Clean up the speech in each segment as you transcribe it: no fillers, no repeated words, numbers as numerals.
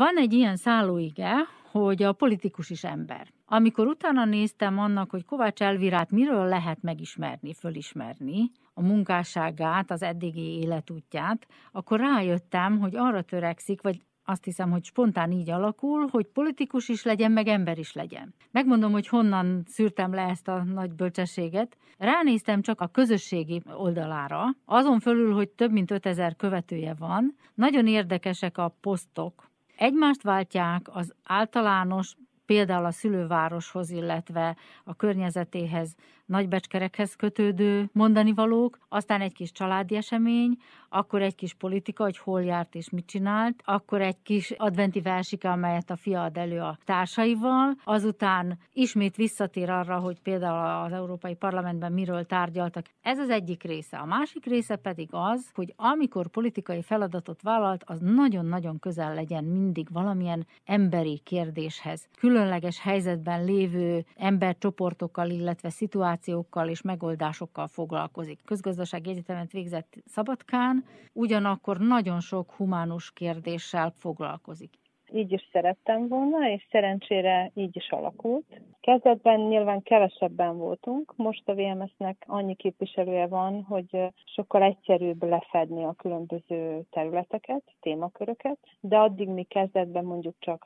Van egy ilyen szállóige, hogy a politikus is ember. Amikor utána néztem annak, hogy Kovács Elvirát miről lehet megismerni, fölismerni, a munkásságát, az eddigi életútját, akkor rájöttem, hogy arra törekszik, vagy azt hiszem, hogy spontán így alakul, hogy politikus is legyen, meg ember is legyen. Megmondom, hogy honnan szűrtem le ezt a nagy bölcsességet. Ránéztem csak a közösségi oldalára, azon fölül, hogy több mint 5000 követője van. Nagyon érdekesek a posztok. Egymást váltják az általános, például a szülővároshoz, illetve a környezetéhez, nagybecskerekhez kötődő mondanivalók, aztán egy kis családi esemény, akkor egy kis politika, hogy hol járt és mit csinált, akkor egy kis adventi versike, amelyet a fia ad elő a társaival, azután ismét visszatér arra, hogy például az Európai Parlamentben miről tárgyaltak. Ez az egyik része. A másik része pedig az, hogy amikor politikai feladatot vállalt, az nagyon-nagyon közel legyen mindig valamilyen emberi kérdéshez. Különleges helyzetben lévő embercsoportokkal, illetve szituációkkal és megoldásokkal foglalkozik. Közgazdasági egyetemet végzett Szabadkán, ugyanakkor nagyon sok humánus kérdéssel foglalkozik. Így is szerettem volna, és szerencsére így is alakult. Kezdetben nyilván kevesebben voltunk, most a VMS-nek annyi képviselője van, hogy sokkal egyszerűbb lefedni a különböző területeket, témaköröket, de addig mi kezdetben mondjuk csak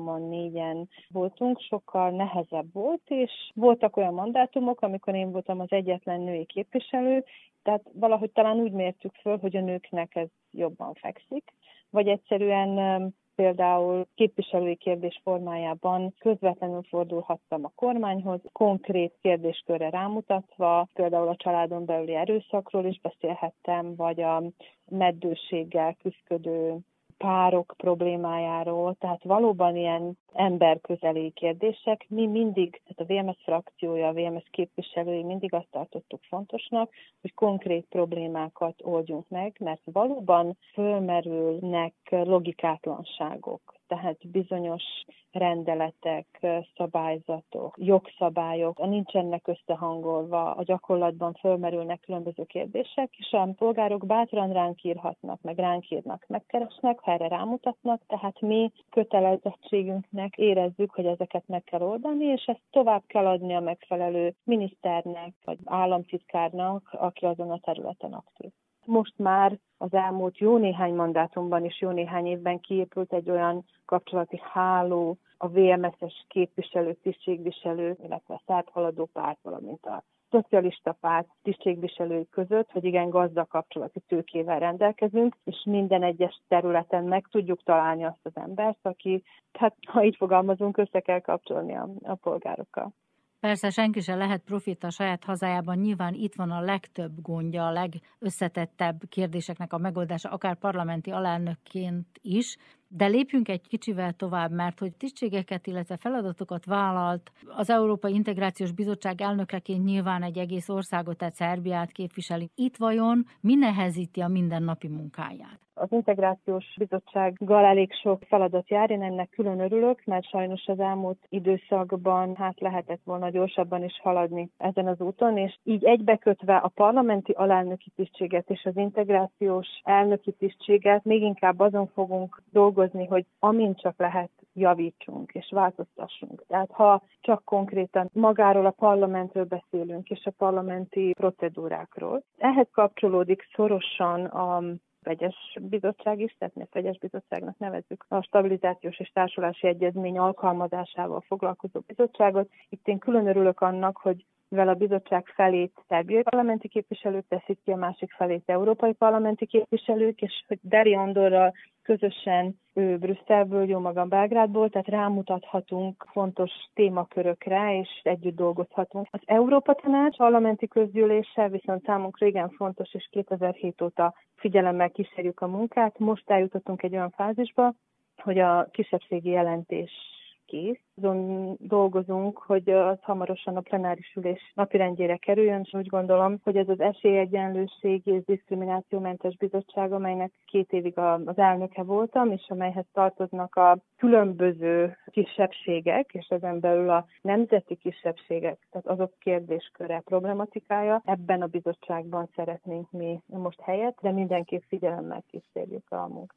3-4 voltunk, sokkal nehezebb volt, és voltak olyan mandátumok, amikor én voltam az egyetlen női képviselő, tehát valahogy talán úgy mértük föl, hogy a nőknek ez jobban fekszik, vagy egyszerűen például képviselői kérdés formájában közvetlenül fordulhattam a kormányhoz, konkrét kérdéskörre rámutatva, például a családon belüli erőszakról is beszélhettem, vagy a meddőséggel küzdködő párok problémájáról, tehát valóban ilyen emberközeli kérdések. Mi mindig, tehát a VMS frakciója, a VMS képviselői mindig azt tartottuk fontosnak, hogy konkrét problémákat oldjunk meg, mert valóban fölmerülnek logikátlanságok. Tehát bizonyos rendeletek, szabályzatok, jogszabályok nincsenek összehangolva, a gyakorlatban fölmerülnek különböző kérdések, és a polgárok bátran ránk írhatnak, meg ránk írnak, megkeresnek, ha erre rámutatnak, tehát mi kötelezettségünknek érezzük, hogy ezeket meg kell oldani, és ezt tovább kell adni a megfelelő miniszternek, vagy államtitkárnak, aki azon a területen aktív. Most már az elmúlt jó néhány mandátumban és jó néhány évben kiépült egy olyan kapcsolati háló a VMS-es képviselő, tisztségviselő, illetve a szerbhaladó párt, valamint a szocialista párt tisztségviselői között, hogy igen gazdag kapcsolati tőkével rendelkezünk, és minden egyes területen meg tudjuk találni azt az embert, aki, hát ha így fogalmazunk, össze kell kapcsolni a polgárokkal. Persze senki sem lehet profita a saját hazájában, nyilván itt van a legtöbb gondja, a legösszetettebb kérdéseknek a megoldása, akár parlamenti alelnökként is, de lépjünk egy kicsivel tovább, mert hogy tisztségeket, illetve feladatokat vállalt az Európai Integrációs Bizottság elnökeként nyilván egy egész országot, tehát Szerbiát képviseli. Itt vajon mi nehezíti a mindennapi munkáját? Az Integrációs Bizottsággal elég sok feladat jár, én ennek külön örülök, mert sajnos az elmúlt időszakban lehetett volna gyorsabban is haladni ezen az úton, és így egybekötve a parlamenti alelnöki tisztséget és az integrációs elnöki tisztséget még inkább azon fogunk dolgozni, hogy amint csak lehet javítsunk és változtassunk. Tehát ha csak konkrétan magáról a parlamentről beszélünk és a parlamenti procedúrákról, ehhez kapcsolódik szorosan a vegyes bizottság is, tehát mi a vegyes bizottságnak nevezzük a stabilizációs és társulási egyezmény alkalmazásával foglalkozó bizottságot. Itt én külön örülök annak, hogy mivel a bizottság felét szerbiai parlamenti képviselők teszik ki, a másik felét európai parlamenti képviselők, és hogy Deri Andorral közösen ő Brüsszelből, jó magam Belgrádból, tehát rámutathatunk fontos témakörökre, és együtt dolgozhatunk. Az Európa Tanács parlamenti közgyűlése viszont számunkra igen fontos, és 2007 óta figyelemmel kísérjük a munkát. Most eljutottunk egy olyan fázisba, hogy a kisebbségi jelentés kész. Azon dolgozunk, hogy az hamarosan a plenáris ülés napirendjére kerüljön, és úgy gondolom, hogy ez az Esélyegyenlőség és Diszkriminációmentes Bizottság, amelynek 2 évig az elnöke voltam, és amelyhez tartoznak a különböző kisebbségek, és ezen belül a nemzeti kisebbségek, tehát azok kérdésköre, problematikája. Ebben a bizottságban szeretnénk mi most helyet, de mindenképp figyelemmel kísérjük a munkát.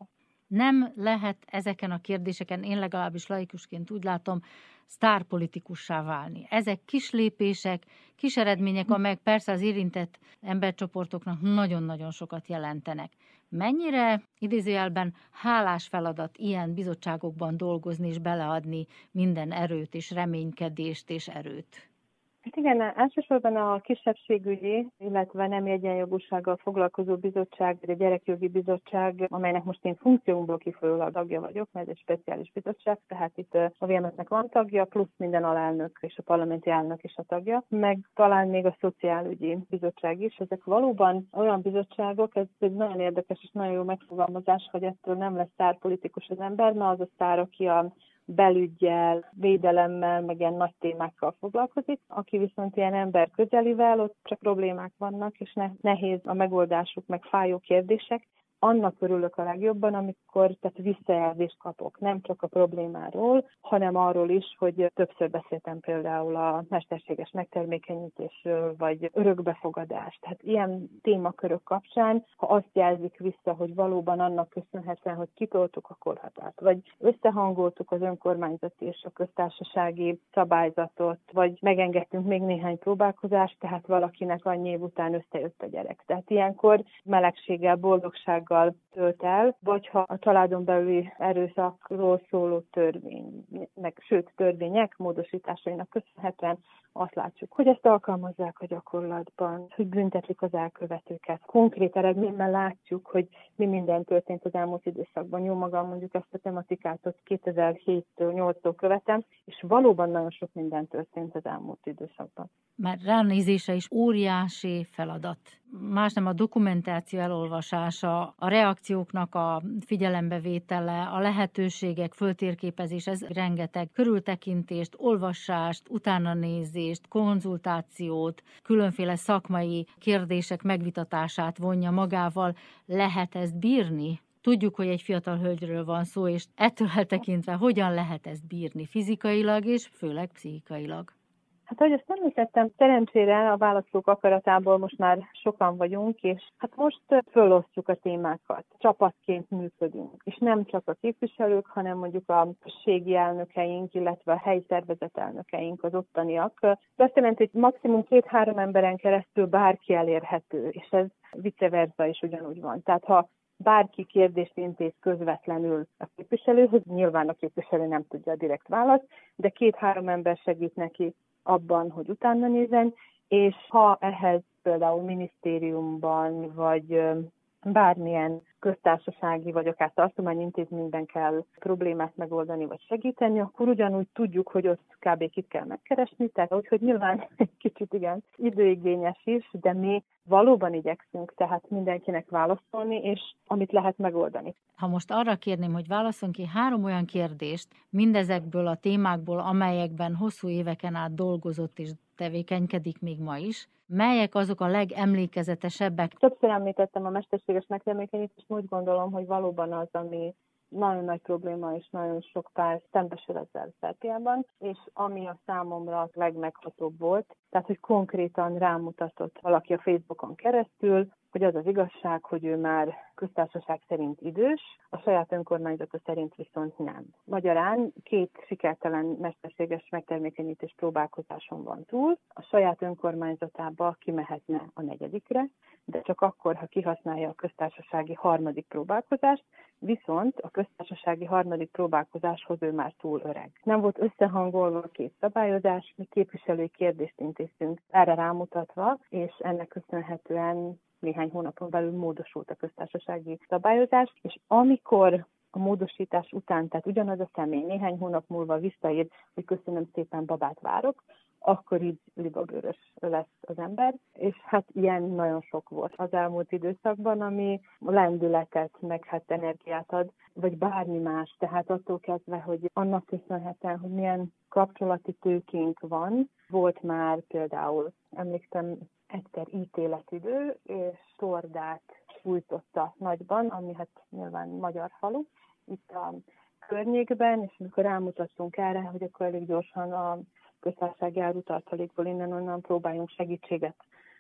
Nem lehet ezeken a kérdéseken, én legalábbis laikusként úgy látom, sztárpolitikussá válni. Ezek kis lépések, kis eredmények, amelyek persze az érintett embercsoportoknak nagyon-nagyon sokat jelentenek. Mennyire, idézőjelben, hálás feladat ilyen bizottságokban dolgozni és beleadni minden erőt és reménykedést és erőt? Hát igen, elsősorban a kisebbségügyi, illetve nem egyenjogúsággal foglalkozó bizottság, vagy a gyerekjogi bizottság, amelynek most én funkciómból kifolyólag tagja vagyok, mert ez egy speciális bizottság, tehát itt a VMS-nek van tagja, plusz minden alelnök és a parlamenti elnök is a tagja, meg talán még a szociálügyi bizottság is. Ezek valóban olyan bizottságok, ez egy nagyon érdekes és nagyon jó megfogalmazás, hogy ettől nem lesz sztárpolitikus az ember, mert az a sztár, aki a belüggyel, védelemmel, meg ilyen nagy témákkal foglalkozik. Aki viszont ilyen ember közelivel, ott csak problémák vannak, és nehéz a megoldásuk, meg fájó kérdések. Annak örülök a legjobban, amikor visszajelzést kapok, nem csak a problémáról, hanem arról is, hogy többször beszéltem például a mesterséges megtermékenyítésről, vagy örökbefogadást. Tehát ilyen témakörök kapcsán, ha azt jelzik vissza, hogy valóban annak köszönhetően, hogy kitoltuk a korhatárt, vagy összehangoltuk az önkormányzati és a köztársasági szabályzatot, vagy megengedtünk még néhány próbálkozást, tehát valakinek annyi év után összejött a gyerek. Tehát ilyenkor melegséggel, boldogsággal tölt el, vagy ha a családon belüli erőszakról szóló törvény, sőt törvények módosításainak köszönhetően azt látjuk, hogy ezt alkalmazzák a gyakorlatban, hogy büntetlik az elkövetőket. Konkrét eredményben látjuk, hogy mi minden történt az elmúlt időszakban. Jó magam mondjuk ezt a tematikát 2007-től 8-tól követem, és valóban nagyon sok minden történt az elmúlt időszakban. Már ránézése is óriási feladat. Más nem a dokumentáció elolvasása, a reakcióknak a figyelembevétele, a lehetőségek föltérképezés, ez rengeteg körültekintést, olvasást, utánanézést, konzultációt, különféle szakmai kérdések megvitatását vonja magával. Lehet ezt bírni? Tudjuk, hogy egy fiatal hölgyről van szó, és ettől eltekintve hogyan lehet ezt bírni fizikailag és főleg pszichikailag? Hát ahogy ezt említettem, szerencsére a választók akaratából most már sokan vagyunk, és hát most fölosztjuk a témákat, csapatként működünk. És nem csak a képviselők, hanem mondjuk a községi elnökeink, illetve a helyi szervezet elnökeink, az ottaniak. De azt jelenti, hogy maximum 2-3 emberen keresztül bárki elérhető, és ez vice versa is ugyanúgy van. Tehát ha bárki kérdést intéz közvetlenül a képviselőhöz, nyilván a képviselő nem tudja a direkt választ, de 2-3 ember segít neki abban, hogy utána nézzen, és ha ehhez például minisztériumban, vagy bármilyen köztársasági, vagy akár tartományintézményben kell problémát megoldani, vagy segíteni, akkor ugyanúgy tudjuk, hogy ott kb. Kit kell megkeresni, tehát úgyhogy nyilván egy kicsit igen időigényes is, de mi valóban igyekszünk tehát mindenkinek válaszolni, és amit lehet megoldani. Ha most arra kérném, hogy válasszon ki 3 olyan kérdést mindezekből a témákból, amelyekben hosszú éveken át dolgozott és tevékenykedik még ma is, melyek azok a legemlékezetesebbek? Többször említettem a mesterséges megtermékenyítést, úgy gondolom, hogy valóban az, ami nagyon nagy probléma, és nagyon sok pár szembesül ezzel Szerbiában, és ami a számomra a legmeghatóbb volt, tehát, hogy konkrétan rámutatott valaki a Facebookon keresztül, hogy az az igazság, hogy ő már köztársaság szerint idős, a saját önkormányzata szerint viszont nem. Magyarán 2 sikertelen mesterséges megtermékenyítés próbálkozáson van túl, a saját önkormányzatába kimehetne a 4. de csak akkor, ha kihasználja a köztársasági 3. próbálkozást, viszont a köztársasági 3. próbálkozáshoz ő már túl öreg. Nem volt összehangolva a 2 szabályozás, mi képviselői kérdést intéztünk erre rámutatva, és ennek köszönhetően néhány hónapon belül módosult a köztársasági szabályozás, és amikor a módosítás után, tehát ugyanaz a személy néhány hónap múlva visszaír, hogy köszönöm szépen, babát várok, akkor így libabőrös lesz az ember, és hát ilyen nagyon sok volt az elmúlt időszakban, ami lendületet, meg hát energiát ad, vagy bármi más, tehát attól kezdve, hogy annak köszönhetően, hogy milyen kapcsolati tőkénk van. Volt már például, emlékszem, egyszer ítéletidő, és Tordát fújtotta nagyban, ami hát nyilván magyar falu, itt a környékben, és amikor rámutattunk erre, hogy akkor elég gyorsan a köztársasági árutartalékból innen-onnan próbáljunk segítséget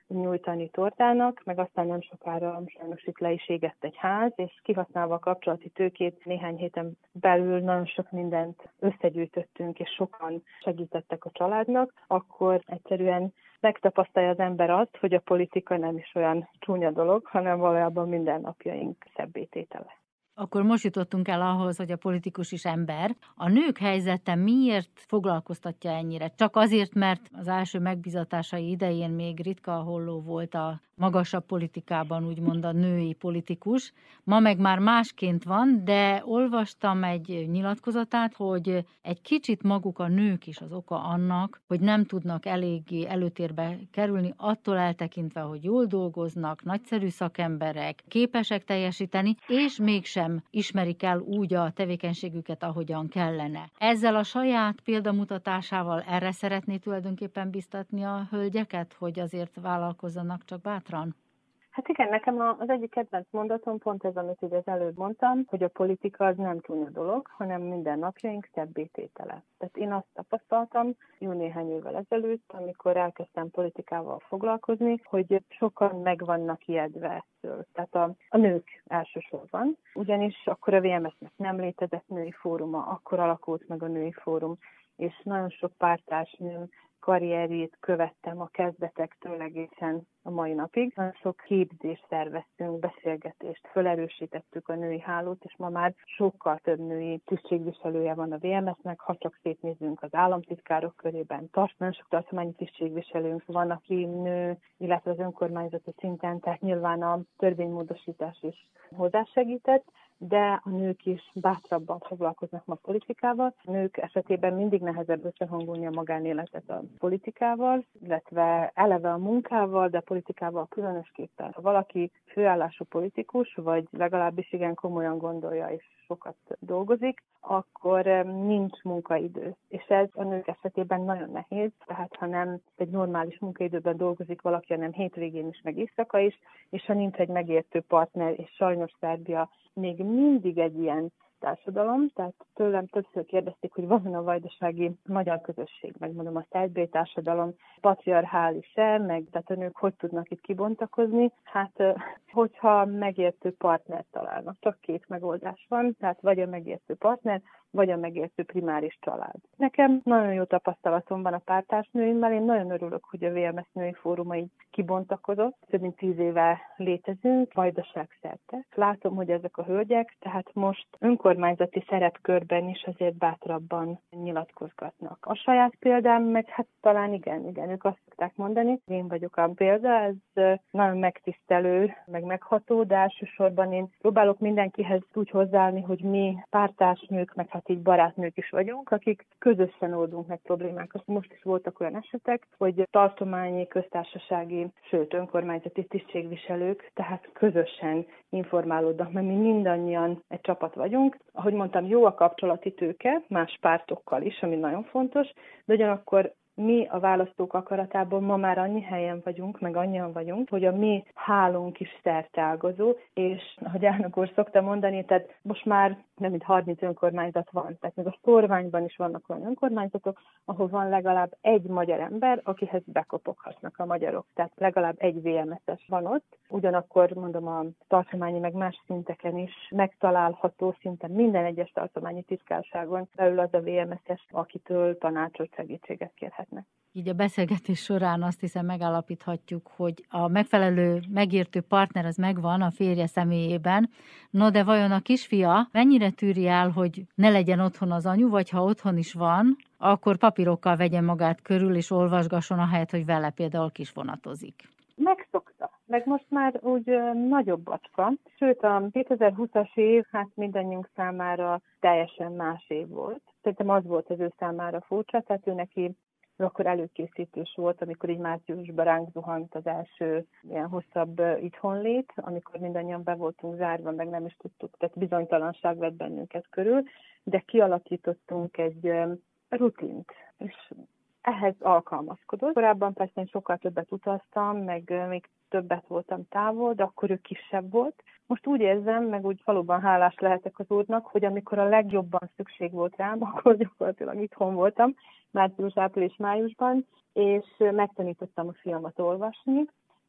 nyújtani tortának, meg aztán nem sokára sajnos itt le is égett egy ház, és kihasználva a kapcsolati tőkét néhány héten belül nagyon sok mindent összegyűjtöttünk, és sokan segítettek a családnak, akkor egyszerűen megtapasztalja az ember azt, hogy a politika nem is olyan csúnya dolog, hanem valójában mindennapjaink szebbé tétele. Akkor most jutottunk el ahhoz, hogy a politikus is ember. A nők helyzete miért foglalkoztatja ennyire? Csak azért, mert az első megbízatásai idején még ritka holló volt a magasabb politikában, úgymond a női politikus. Ma meg már másként van, de olvastam egy nyilatkozatát, hogy egy kicsit maguk a nők is az oka annak, hogy nem tudnak eléggé előtérbe kerülni, attól eltekintve, hogy jól dolgoznak, nagyszerű szakemberek, képesek teljesíteni, és mégsem ismerik el úgy a tevékenységüket, ahogyan kellene. Ezzel a saját példamutatásával erre szeretné tulajdonképpen biztatni a hölgyeket, hogy azért vállalkozzanak csak bátran? Hát igen, nekem az egyik kedvenc mondatom pont ez, amit ugye az előbb mondtam, hogy a politika az nem csúnya dolog, hanem minden napjaink szebbé tétele. Tehát én azt tapasztaltam jó néhány évvel ezelőtt, amikor elkezdtem politikával foglalkozni, hogy sokan meg vannak ijedve ettől. Tehát a nők elsősorban, ugyanis akkor a VMS-nek nem létezett női fóruma, akkor alakult meg a női fórum, és nagyon sok párttársnőm karrierjét követtem a kezdetektől egészen a mai napig. Nagyon sok képzést szerveztünk, beszélgetést, felerősítettük a női hálót, és ma már sokkal több női tisztségviselője van a VMS-nek, ha csak szétnézünk az államtitkárok körében. Nagyon sok tartományi tisztségviselőnk van, aki nő, illetve az önkormányzati szinten, tehát nyilván a törvénymódosítás is hozzásegített, de a nők is bátrabban foglalkoznak ma politikával. A nők esetében mindig nehezebb összehangolni a magánéletet a politikával, illetve eleve a munkával, de a politikával különösképpen. Ha valaki főállású politikus, vagy legalábbis igen komolyan gondolja és sokat dolgozik, akkor nincs munkaidő. És ez a nők esetében nagyon nehéz, tehát ha nem egy normális munkaidőben dolgozik valaki, hanem hétvégén is, meg éjszaka is, és ha nincs egy megértő partner, és sajnos Szerbia még mindig egy ilyen társadalom, tehát tőlem többször kérdezték, hogy van a vajdasági magyar közösség, megmondom, a szerbiai társadalom patriarchális-e, meg tehát a nők hogy tudnak itt kibontakozni. Hát, hogyha megértő partnert találnak, csak két megoldás van, tehát vagy a megértő partner, vagy a megértő primáris család. Nekem nagyon jó tapasztalatom van a párttársnőimmel, én nagyon örülök, hogy a VMS női fóruma így kibontakozott. Több mint 10 éve létezünk, Vajdaság szerte. Látom, hogy ezek a hölgyek, tehát most önkormányzati szerepkörben is azért bátrabban nyilatkozgatnak. A saját példám meg hát talán igen, ők azt szokták mondani, én vagyok a példa, ez nagyon megtisztelő, meg megható, de elsősorban én próbálok mindenkihez úgy hozzáállni, hogy mi párttársnők, meg hát így barátnők is vagyunk, akik közösen oldunk meg problémákat. Most is voltak olyan esetek, hogy tartományi, köztársasági, sőt önkormányzati tisztségviselők, tehát közösen informálódnak, mert mi mindannyian egy csapat vagyunk. Ahogy mondtam, jó a kapcsolati tőke, más pártokkal is, ami nagyon fontos, de ugyanakkor mi a választók akaratából ma már annyi helyen vagyunk, meg annyian vagyunk, hogy a mi hálónk is szerteágazó, és ahogy elnök úr szokta mondani, tehát most már nem mint 30 önkormányzat van, tehát még a Szorványban is vannak olyan önkormányzatok, ahol van legalább egy magyar ember, akihez bekopoghatnak a magyarok, tehát legalább egy VMS-es van ott. Ugyanakkor mondom, a tartományi meg más szinteken is megtalálható szinte minden egyes tartományi titkárságon belül az a VMS-es, akitől tanácsot, segítséget kérhetnek. Így a beszélgetés során azt hiszem megállapíthatjuk, hogy a megfelelő, megértő partner az megvan a férje személyében. No, de vajon a kisfia mennyire tűri el, hogy ne legyen otthon az anyu, vagy ha otthon is van, akkor papírokkal vegye magát körül, és olvasgasson ahelyett, hogy vele például kisvonatozik? Megszokta. Meg most már úgy nagyobb bacska. Sőt, a 2020-as év hát mindannyiunk számára teljesen más év volt. Szerintem az volt az ő számára furcsa, tehát ő neki akkor előkészítés volt, amikor így márciusban ránk zuhant az első ilyen hosszabb itthonlét, amikor mindannyian be voltunk zárva, meg nem is tudtuk, tehát bizonytalanság vett bennünket körül, de kialakítottunk egy rutint, és ehhez alkalmazkodott. Korábban persze én sokkal többet utaztam, meg még többet voltam távol, de akkor ő kisebb volt. Most úgy érzem, meg úgy valóban hálás lehetek az úrnak, hogy amikor a legjobban szükség volt rám, akkor gyakorlatilag itthon voltam, március, április, májusban, és megtanítottam a fiamat olvasni,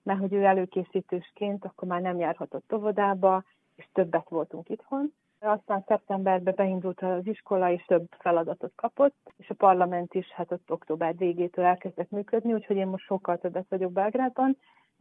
mert hogy ő előkészítősként akkor már nem járhatott óvodába, és többet voltunk itthon. Aztán szeptemberben beindult az iskola, és több feladatot kapott, és a parlament is hát ott október végétől elkezdett működni, úgyhogy én most sokkal többet vagyok Belgrádban,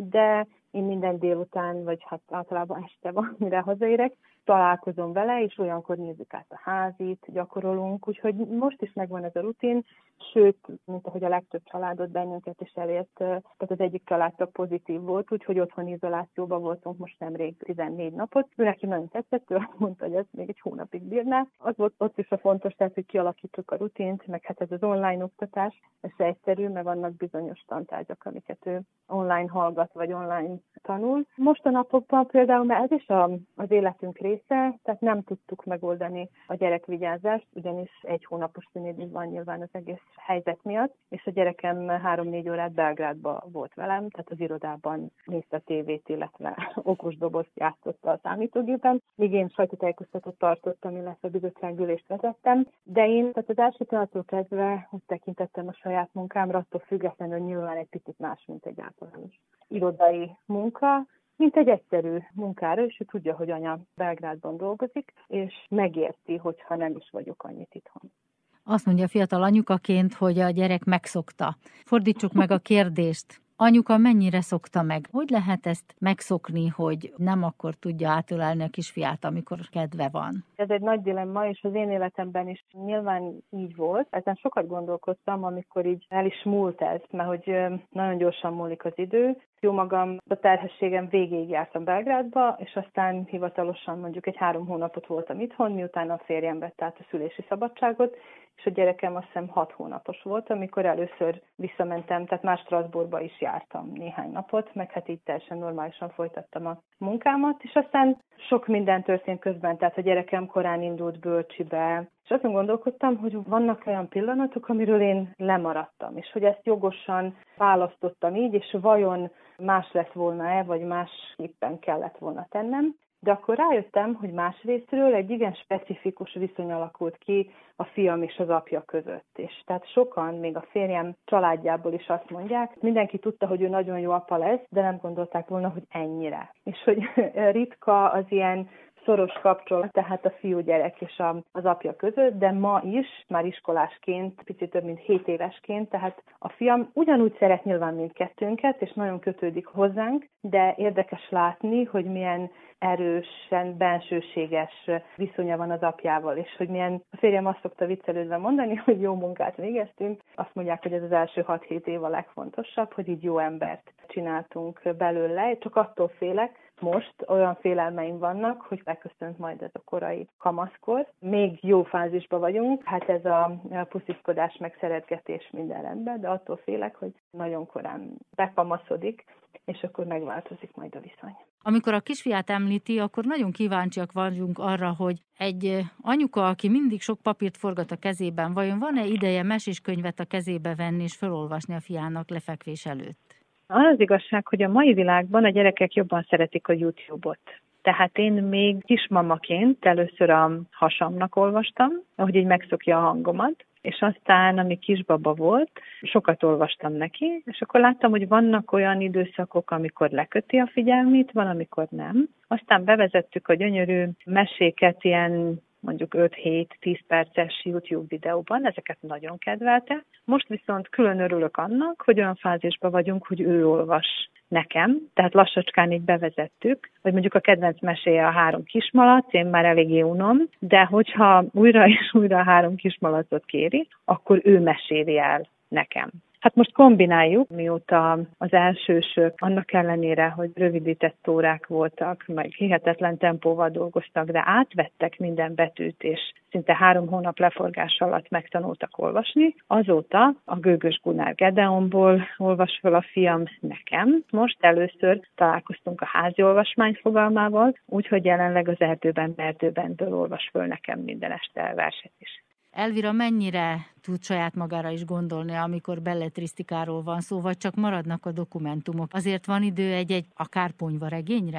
de én minden délután, vagy hát általában este van, mire hazaérek, találkozom vele, és olyankor nézzük át a házit, gyakorolunk, úgyhogy most is megvan ez a rutin, sőt, mint ahogy a legtöbb családot bennünket is elért, tehát az egyik családtag pozitív volt, úgyhogy otthoni izolációban voltunk most nemrég 14 napot. Ő neki nagyon tetszett, ő azt mondta, hogy ez még egy hónapig bírná. Az volt ott is a fontos, tehát, hogy kialakítsuk a rutint, meg hát ez az online oktatás, ez egyszerű, mert vannak bizonyos tantárgyak, amiket ő online hallgat, vagy online tanul. Most a napokban például, mert ez is az életünk része, tehát nem tudtuk megoldani a gyerekvigyázást, ugyanis egy hónapos szünidő van nyilván az egész helyzet miatt, és a gyerekem 3-4 órát Belgrádban volt velem, tehát az irodában nézte a tévét, illetve okos dobozt játszotta a számítógépen, míg én sajtótájékoztatót tartottam, illetve bizottsággyűlést vezettem, de én tehát az első pillanattól kezdve úgy tekintettem a saját munkámra, attól függetlenül nyilván egy picit más, mint egy általános irodai munka, mint egy egyszerű munkára, és ő tudja, hogy anya Belgrádban dolgozik, és megérti, hogyha nem is vagyok annyit itthon. Azt mondja fiatal anyukaként, hogy a gyerek megszokta. Fordítsuk meg a kérdést. Anyuka mennyire szokta meg? Hogy lehet ezt megszokni, hogy nem akkor tudja átölelni a kisfiát, amikor kedve van? Ez egy nagy dilemma, és az én életemben is nyilván így volt. Ezen sokat gondolkoztam, amikor így el is múlt ez, mert hogy nagyon gyorsan múlik az idő. Jó magam, a terhességem végéig jártam Belgrádba, és aztán hivatalosan mondjuk egy 3 hónapot voltam itthon, miután a férjem vett át a szülési szabadságot, és a gyerekem azt hiszem 6 hónapos volt, amikor először visszamentem, tehát már Strasbourgba is jártam néhány napot, meg hát így teljesen normálisan folytattam a munkámat, és aztán sok minden történt közben, tehát a gyerekem korán indult bölcsibe, és azon gondolkodtam, hogy vannak olyan pillanatok, amiről én lemaradtam, és hogy ezt jogosan választottam így, és vajon más lett volna-e, vagy másképpen kellett volna tennem. De akkor rájöttem, hogy másrésztről egy igen specifikus viszony alakult ki a fiam és az apja között. És tehát sokan, még a férjem családjából is azt mondják, mindenki tudta, hogy ő nagyon jó apa lesz, de nem gondolták volna, hogy ennyire. És hogy ritka az ilyen szoros kapcsolat, tehát a fiúgyerek és az apja között, de ma is, már iskolásként, picit több mint 7 évesként, tehát a fiam ugyanúgy szeret nyilván mindkettőnket, és nagyon kötődik hozzánk, de érdekes látni, hogy milyen erősen, bensőséges viszonya van az apjával, és hogy milyen, a férjem azt szokta viccelődve mondani, hogy jó munkát végeztünk, azt mondják, hogy ez az első 6-7 év a legfontosabb, hogy így jó embert csináltunk belőle, csak attól félek, most olyan félelmeim vannak, hogy megköszönt majd ez a korai kamaszkor. Még jó fázisban vagyunk, hát ez a pusziszkodás, meg szeretgetés minden rendben, de attól félek, hogy nagyon korán bekamaszodik, és akkor megváltozik majd a viszony. Amikor a kisfiát említi, akkor nagyon kíváncsiak vagyunk arra, hogy egy anyuka, aki mindig sok papírt forgat a kezében, vajon van-e ideje meséskönyvet a kezébe venni és felolvasni a fiának lefekvés előtt? Az igazság, hogy a mai világban a gyerekek jobban szeretik a YouTube-ot. Tehát én még kismamaként először a hasamnak olvastam, ahogy így megszokja a hangomat, és aztán, ami kisbaba volt, sokat olvastam neki, és akkor láttam, hogy vannak olyan időszakok, amikor leköti a figyelmét, van, amikor nem. Aztán bevezettük a gyönyörű meséket ilyen mondjuk 5-7-10 perces YouTube videóban, ezeket nagyon kedvelte. Most viszont külön örülök annak, hogy olyan fázisban vagyunk, hogy ő olvas nekem, tehát lassacskán így bevezettük, hogy mondjuk a kedvenc meséje a 3 kismalac, én már eléggé unom, de hogyha újra és újra a 3 kismalacot kéri, akkor ő meséli el nekem. Hát most kombináljuk, mióta az elsősök, annak ellenére, hogy rövidített órák voltak, meg hihetetlen tempóval dolgoztak, de átvettek minden betűt, és szinte 3 hónap leforgás alatt megtanultak olvasni. Azóta a Gőgös Gunár Gedeonból olvas fel a fiam nekem. Most először találkoztunk a házi olvasmány fogalmával, úgyhogy jelenleg az Erdőben-Erdőbenből olvas föl nekem minden este verset is. Elvira mennyire tud saját magára is gondolni, amikor belletrisztikáról van szó, vagy csak maradnak a dokumentumok? Azért van idő egy akár ponyvaregényre?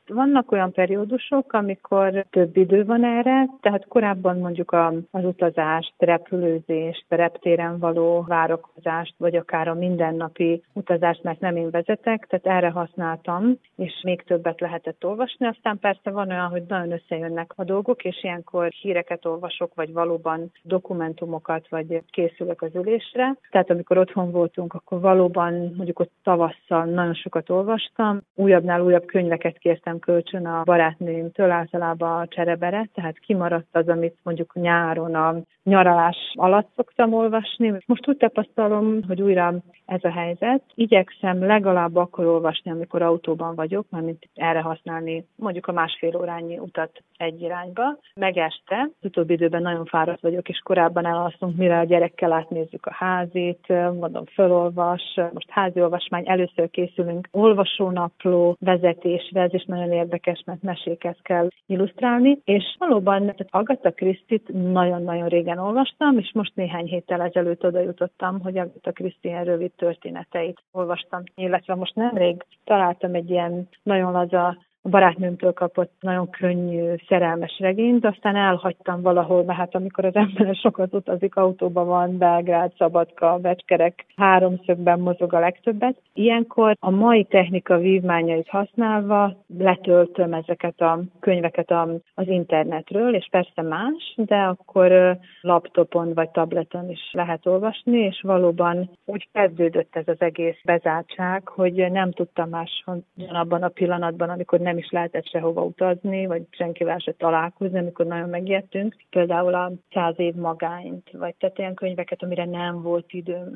Vannak olyan periódusok, amikor több idő van erre, tehát korábban mondjuk az utazást, repülőzést, reptéren való várakozást, vagy akár a mindennapi utazást, mert nem én vezetek, tehát erre használtam, és még többet lehetett olvasni. Aztán persze van olyan, hogy nagyon összejönnek a dolgok, és ilyenkor híreket olvasok, vagy valóban dokumentumokat, vagy készülök az ülésre. Tehát amikor otthon voltunk, akkor valóban mondjuk ott tavasszal nagyon sokat olvastam, újabbnál újabb könyveket kértem kölcsön a barátnőimtől, általában a cserebere, tehát kimaradt az, amit mondjuk nyáron a nyaralás alatt szoktam olvasni. Most úgy tapasztalom, hogy újra ez a helyzet. Igyekszem legalább akkor olvasni, amikor autóban vagyok, mármint erre használni mondjuk a másfél órányi utat egy irányba. Meg este, az utóbbi időben nagyon fáradt vagyok, és korábban elalszunk, mire a gyerekkel átnézzük a házit, mondom, fölolvas, most házi olvasmány, először készülünk olvasónapló vezetésre, ez is nagyon érdekes, mert meséket kell illusztrálni, és valóban Agatha Christie-t nagyon-nagyon régen olvastam, és most néhány héttel ezelőtt oda jutottam, hogy Agatha Christie rövid történeteit olvastam, illetve most nemrég találtam egy ilyen nagyon laza, a barátnőmtől kapott nagyon könnyű, szerelmes regényt, aztán elhagytam valahol, mert hát amikor az ember sokat utazik, autóban van, Belgrád, Szabadka, Vecskerek, háromszögben mozog a legtöbbet. Ilyenkor a mai technika vívmányait használva letöltöm ezeket a könyveket az internetről, és persze más, de akkor laptopon vagy tableten is lehet olvasni, és valóban úgy kezdődött ez az egész bezártság, hogy nem tudtam máshol abban a pillanatban, amikor nem is lehetett sehova utazni, vagy senkivel se találkozni, amikor nagyon megijedtünk. Például a 100 év magányt, vagy tehát olyan könyveket, amire nem volt időm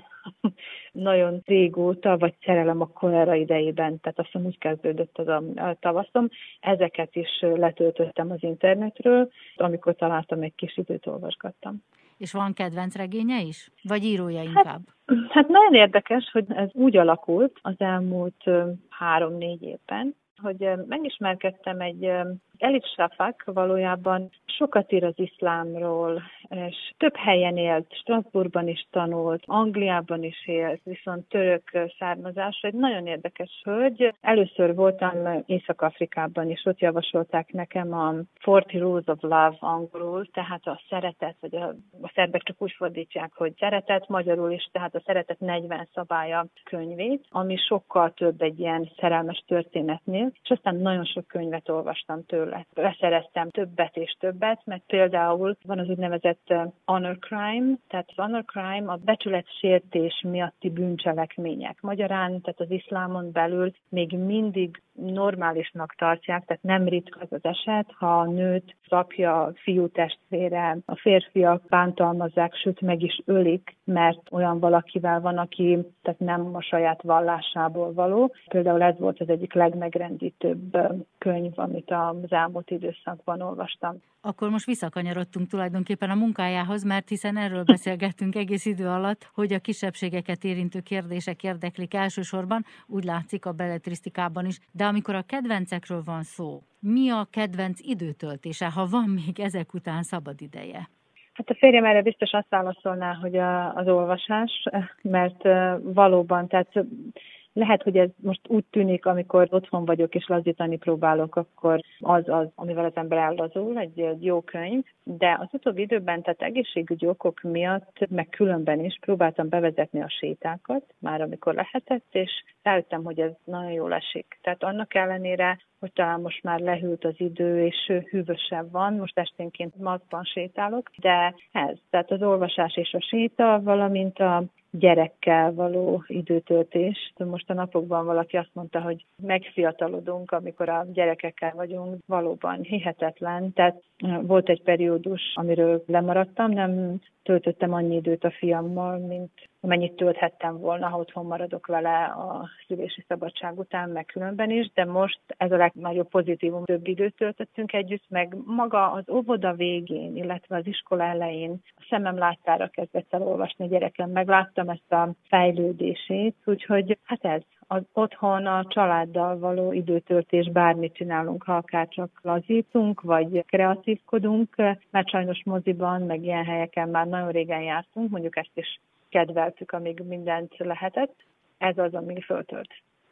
nagyon régóta, vagy Szerelem a kolera idejében, tehát azt hiszem úgy kezdődött az a tavaszom. Ezeket is letöltöttem az internetről, amikor találtam egy kis időt, olvasgattam. És van kedvenc regénye is? Vagy írója inkább? Hát nagyon érdekes, hogy ez úgy alakult az elmúlt 3-4 évben, hogy megismerkedtem egy Elif Shafak, valójában sokat ír az iszlámról, és több helyen élt, Strasbourgban is tanult, Angliában is élt, viszont török származású, egy nagyon érdekes hölgy. Először voltam Észak-Afrikában, és ott javasolták nekem a 40 Rules of Love angolul, tehát a szeretet, vagy a szerbek csak úgy fordítják, hogy szeretet, magyarul is, tehát a szeretet 40 szabálya könyvét, ami sokkal több egy ilyen szerelmes történetnél, és aztán nagyon sok könyvet olvastam tőle. Leszereztem többet és többet, mert például van az úgynevezett honor crime, tehát az honor crime a becsületsértés miatti bűncselekmények. Magyarán, tehát az iszlámon belül még mindig normálisnak tartják, tehát nem ritka az eset, ha a nőt, az apja, fiú testvére, a férfiak bántalmazzák, sőt meg is ölik, mert olyan valakivel van, aki tehát nem a saját vallásából való. Például ez volt az egyik legmegrendítőbb könyv, amit az elmúlt időszakban olvastam. Akkor most visszakanyarodtunk tulajdonképpen a munkájához, mert hiszen erről beszélgettünk egész idő alatt, hogy a kisebbségeket érintő kérdések érdeklik elsősorban, úgy látszik a belletrisztikában is. De amikor a kedvencekről van szó, mi a kedvenc időtöltése, ha van még ezek után szabad ideje? Hát a férjem erre biztos azt válaszolná, hogy az olvasás, mert valóban, tehát lehet, hogy ez most úgy tűnik, amikor otthon vagyok és lazítani próbálok, akkor az, amivel az ember ellazul, egy jó könyv, de az utóbbi időben, tehát egészségügyi okok miatt, meg különben is próbáltam bevezetni a sétákat, már amikor lehetett, és rájöttem, hogy ez nagyon jól esik. Tehát annak ellenére, hogy talán most már lehűlt az idő, és hűvösebb van, most esténként magban sétálok, de tehát az olvasás és a séta, valamint a gyerekkel való időtöltés. Most a napokban valaki azt mondta, hogy megfiatalodunk, amikor a gyerekekkel vagyunk, valóban hihetetlen. Tehát volt egy periódus, amiről lemaradtam, nem töltöttem annyi időt a fiammal, mint amennyit tölthettem volna, ha otthon maradok vele a szülési szabadság után, meg különben is, de most ez a legnagyobb pozitívum, több időt töltöttünk együtt, meg maga az óvoda végén, illetve az iskola elején a szemem láttára kezdett el olvasni a gyerekem, megláttam ezt a fejlődését, úgyhogy hát ez. Az otthon a családdal való időtöltés, bármit csinálunk, ha akár csak lazítunk, vagy kreatívkodunk, mert sajnos moziban, meg ilyen helyeken már nagyon régen jártunk, mondjuk ezt is kedveltük, amíg mindent lehetett. Ez az, ami föltölt.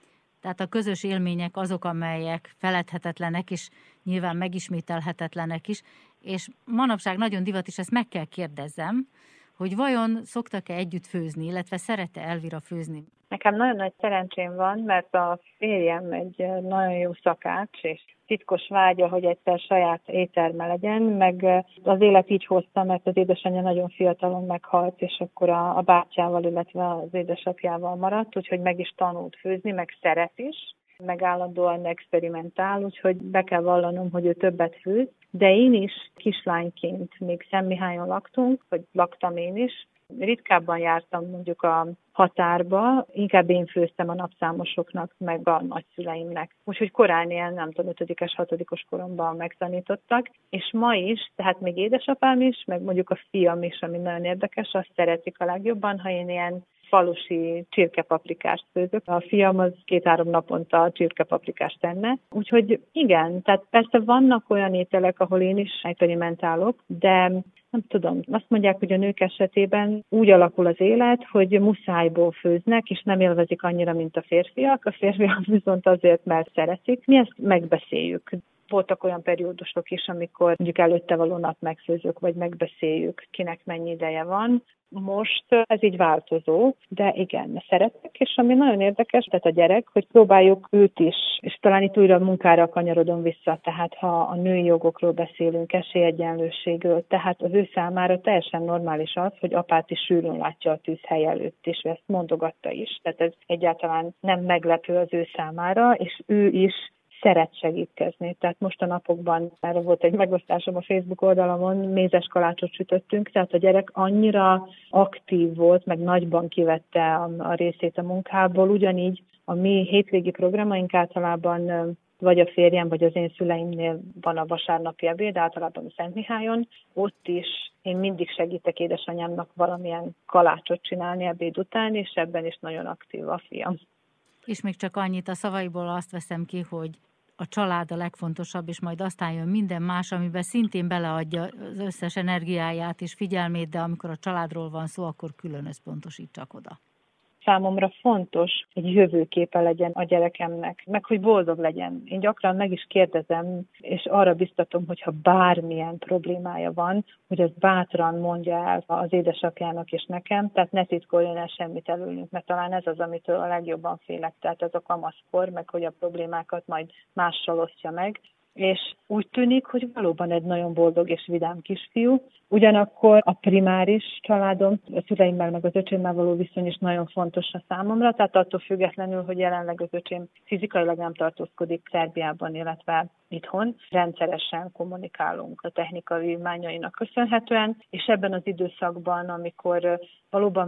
Tehát a közös élmények azok, amelyek feledhetetlenek, és nyilván megismételhetetlenek is, és manapság nagyon divat, és ezt meg kell kérdezzem, hogy vajon szoktak-e együtt főzni, illetve szeret-e Elvira főzni? Nekem nagyon nagy szerencsém van, mert a férjem egy nagyon jó szakács, és titkos vágya, hogy egyszer saját étterme legyen, meg az élet így hozta, mert az édesanyja nagyon fiatalon meghalt, és akkor a bátyával, illetve az édesapjával maradt, úgyhogy meg is tanult főzni, meg szeret is, meg állandóan experimentál, úgyhogy be kell vallanom, hogy ő többet főz, de én is kislányként még Szentmihályon laktunk, vagy laktam én is, ritkábban jártam mondjuk a határba, inkább én főztem a napszámosoknak, meg a nagyszüleimnek. Úgyhogy korán ilyen, nem tudom, 5-es, 6-os koromban megtanítottak, és ma is, tehát még édesapám is, meg mondjuk a fiam is, ami nagyon érdekes, azt szeretik a legjobban, ha én ilyen falusi csirkepaprikást főzök. A fiam az 2-3 naponta csirkepaprikást tenne. Úgyhogy igen, tehát persze vannak olyan ételek, ahol én is experimentálok, de nem tudom, azt mondják, hogy a nők esetében úgy alakul az élet, hogy muszájból főznek, és nem élvezik annyira, mint a férfiak. A férfiak viszont azért, mert szeretik. Mi ezt megbeszéljük. Voltak olyan periódusok is, amikor mondjuk előtte való nap megfőzök, vagy megbeszéljük, kinek mennyi ideje van. Most ez így változó, de igen, szeretek, és ami nagyon érdekes, tehát a gyerek, hogy próbáljuk őt is, és talán itt újra a munkára kanyarodom vissza, tehát ha a női jogokról beszélünk, esélyegyenlőségről, tehát az ő számára teljesen normális az, hogy apát is sűrűn látja a tűzhely előtt, és ő ezt mondogatta is, tehát ez egyáltalán nem meglepő az ő számára, és ő is szeret segítkezni. Tehát most a napokban már volt egy megosztásom a Facebook oldalamon, mézes kalácsot sütöttünk, tehát a gyerek annyira aktív volt, meg nagyban kivette a részét a munkából, ugyanígy a mi hétvégi programaink általában vagy a férjem, vagy az én szüleimnél van a vasárnapi ebéd, általában a Szentmihályon. Ott is én mindig segítek édesanyámnak valamilyen kalácsot csinálni ebéd után, és ebben is nagyon aktív a fiam. És még csak annyit, a szavaiból azt veszem ki, hogy a család a legfontosabb, és majd aztán jön minden más, amiben szintén beleadja az összes energiáját és figyelmét, de amikor a családról van szó, akkor külön összpontosít csak oda. Számomra fontos, hogy jövőképe legyen a gyerekemnek, meg hogy boldog legyen. Én gyakran meg is kérdezem, és arra biztatom, hogyha bármilyen problémája van, hogy az bátran mondja el az édesapjának és nekem, tehát ne titkoljon el semmit előlünk, mert talán ez az, amitől a legjobban félek, tehát ez a kamaszkor, meg hogy a problémákat majd mással osztja meg. És úgy tűnik, hogy valóban egy nagyon boldog és vidám kisfiú. Ugyanakkor a primáris családom, a szüleimmel meg az öcsémmel való viszony is nagyon fontos a számomra, tehát attól függetlenül, hogy jelenleg az öcsém fizikailag nem tartózkodik Szerbiában, illetve itthon, rendszeresen kommunikálunk a technika vívmányainak köszönhetően, és ebben az időszakban, amikor valóban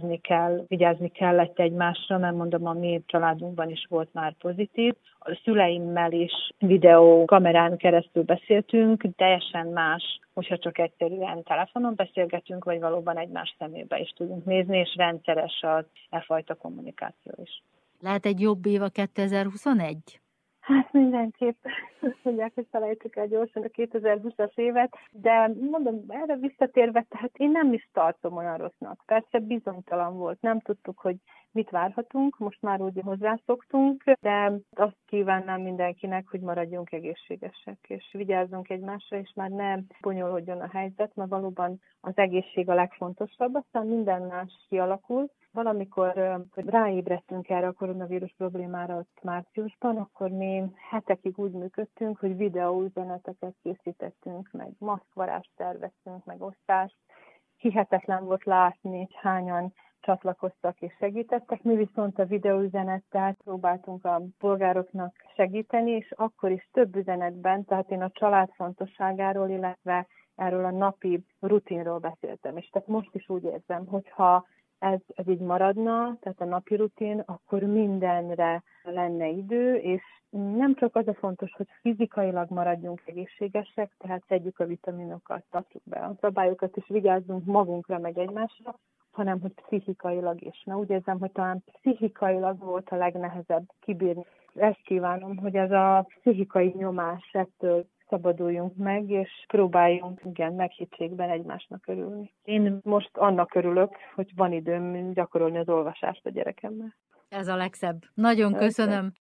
vigyázni kellett egymásra, mert mondom, a mi családunkban is volt már pozitív. A szüleimmel is videó kamerán keresztül beszéltünk, teljesen más, hogyha csak egyszerűen telefonon beszélgetünk, vagy valóban egymás szemébe is tudunk nézni, és rendszeres az e-fajta kommunikáció is. Lehet egy jobb év a 2021? Hát mindenképp mondják, hogy felejtsük el gyorsan a 2020-as évet, de mondom, erre visszatérve, tehát én nem is tartom olyan rossznak. Persze bizonytalan volt, nem tudtuk, hogy mit várhatunk, most már úgy hozzászoktunk, de azt kívánnám mindenkinek, hogy maradjunk egészségesek, és vigyázzunk egymásra, és már ne bonyolódjon a helyzet, mert valóban az egészség a legfontosabb, aztán minden más kialakul. Valamikor ráébredtünk erre a koronavírus problémára ott márciusban, akkor mi hetekig úgy működtünk, hogy videóüzeneteket készítettünk, meg maszkvarást terveztünk, meg osztást. Hihetetlen volt látni, hányan csatlakoztak és segítettek. Mi viszont a videóüzenettel próbáltunk a polgároknak segíteni, és akkor is több üzenetben, tehát én a család fontosságáról, illetve erről a napi rutinról beszéltem. És tehát most is úgy érzem, hogyha ez így maradna, tehát a napi rutin, akkor mindenre lenne idő, és nem csak az a fontos, hogy fizikailag maradjunk egészségesek, tehát szedjük a vitaminokat, tartsuk be a szabályokat, és vigyázzunk magunkra meg egymásra, hanem hogy pszichikailag is. Na úgy érzem, hogy talán pszichikailag volt a legnehezebb kibírni. Ezt kívánom, hogy ez a pszichikai nyomás ettől szabaduljunk meg, és próbáljunk meghittségben egymásnak örülni. Én most annak örülök, hogy van időm gyakorolni az olvasást a gyerekemmel. Ez a legszebb. Nagyon köszönöm.